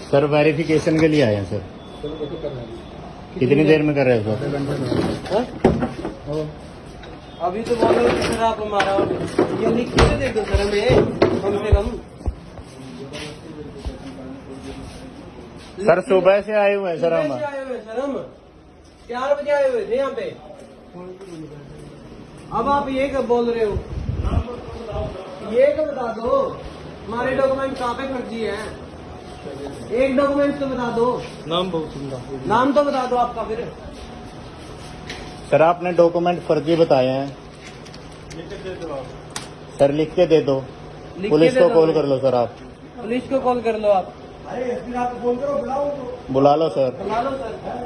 Sir verification के लिए आए हैं सर। कितनी देर में कर रहे हो सर? अभी तो बोल रहे सर आप हमारा ये लिख के दे दो सर हमें कम से कम। सर सुबह से आए हुए हैं सर हम। सर हम 4 बजे आए हुए थे यहाँ पे। अब आप ये कब बोल रहे हो? ये तो बता दो हमारे डॉक्यूमेंट कहाँ पे फर्जी है। एक डॉक्यूमेंट तो बता दो। नाम तो बता दो आपका फिर। सर आपने डॉक्यूमेंट फर्जी बताए हैं। सर लिख के दे दो। पुलिस को कॉल कर लो सर आप। पुलिस को कॉल कर लो आप। बुला लो सर। बुला लो सर।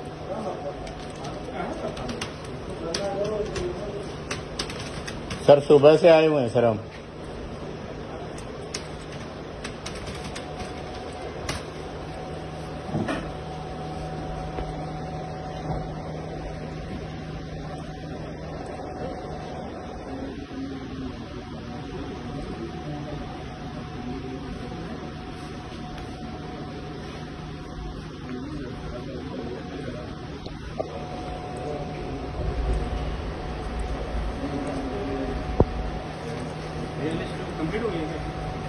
सर सुबह से आए हुए हैं सर हम। कंप्लीट हो गई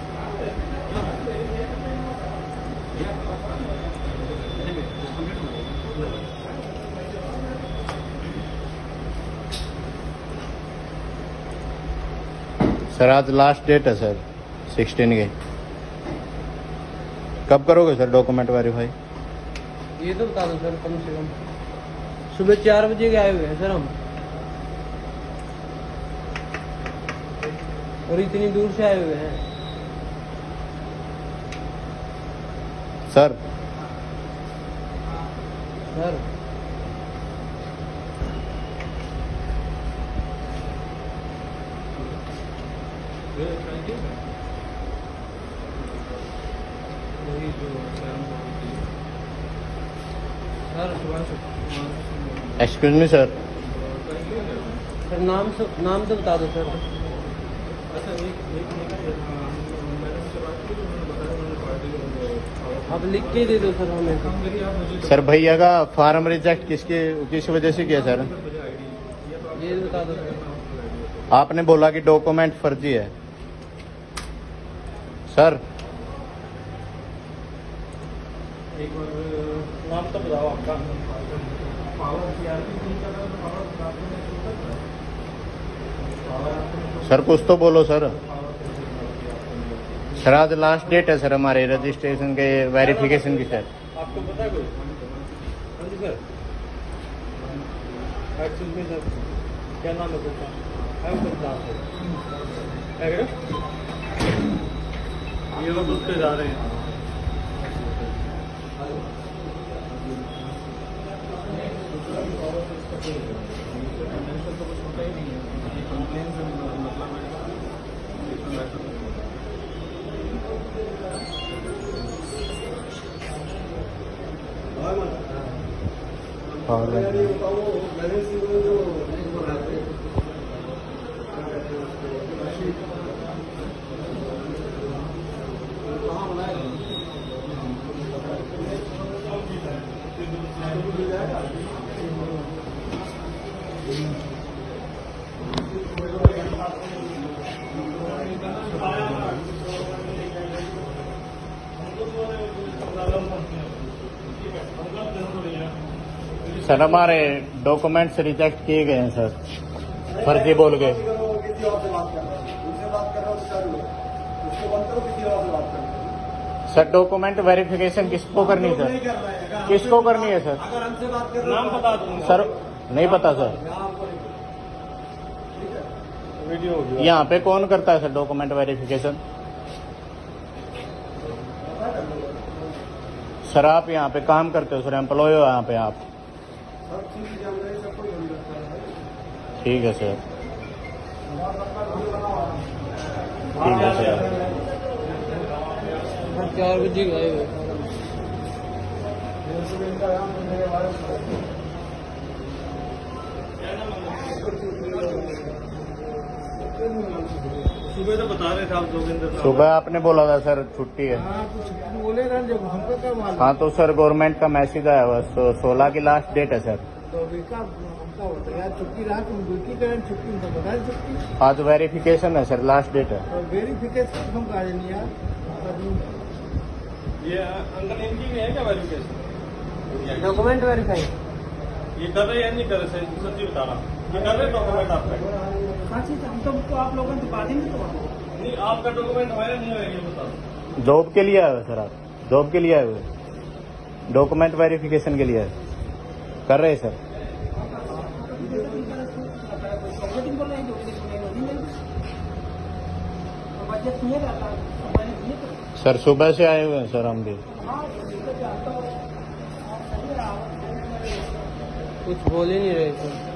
सर आज लास्ट डेट है सर 16 की। कब करोगे सर डॉक्यूमेंट वेरीफाई? ये तो बता दो सर कम से कम। सुबह 4 बजे के आए हुए हैं सर हम और इतनी दूर से आए हुए हैं sir. Sir excuse me sir. Sir नाम तो बता दो सर। आप लिख के दे दो सर हमें। सर भैया का फार्म रिजेक्ट किस वजह से किया सर? ये बता दो सर। आपने बोला कि डॉक्यूमेंट फर्जी है सर। एक बार नाम तो बताओ आपका। सर कुछ तो बोलो सर। सर आज लास्ट डेट है सर हमारे रजिस्ट्रेशन के वेरिफिकेशन की सर। आपको पता है कोई? हाँ जी सर। एक्चुअली में सर क्या नाम है आपका? है वो बता सर। क्या करो? ये लोग उस पे जा रहे हैं। सर हमारे डॉक्यूमेंट्स रिजेक्ट किए गए हैं सर फर्जी बोल के। सर डॉक्यूमेंट वेरिफिकेशन किसको करनी है सर? किसको करनी है सर? नाम बता दूंगा सर। नहीं पता सर। वीडियो होगी। यहाँ पे कौन करता है सर डॉक्यूमेंट वेरिफिकेशन? सर आप यहाँ पे काम करते हो सर, एम्प्लॉय हो यहाँ पे आप? ठीक है सर। ठीक है सर। 4 बजे गए हुए। सुबह तो बता रहे थे आप जोगिंदर साहब। सुबह आपने बोला था सर छुट्टी है। हाँ तो छुट्टी बोलेगा जब हमको क्या मालूम। हाँ तो सर गवर्नमेंट का मैसेज आया हुआ 16 की लास्ट डेट है सर। तो अभी का हमका होता है यार छुट्टी रहा तुम ड्यूटी करें छुट्टी उनको बता छुट्टी आज वेरिफिकेशन है सर, लास्ट डेट है। और वेरिफिकेशन हम कहा नहीं यार ये अंकल इनकी भी है क्या वेरिफिकेशन? डॉक्यूमेंट वेरीफाई ये कर रहे या नहीं कर रहे? सच्ची बता रहा, ये कर रहे डॉक्यूमेंट आपका? हम तो आप लोगों को दिखा देंगे तो नहीं, आपका डॉक्यूमेंट है या नहीं है ये बताओ। जॉब के लिए आए हुए सर, आप जॉब के लिए आए हुए, डॉक्यूमेंट वेरिफिकेशन के लिए कर रहे हैं सर। सर सुबह से आए हुए हैं सर हम भी। कुछ बोल ही नहीं रहे थे।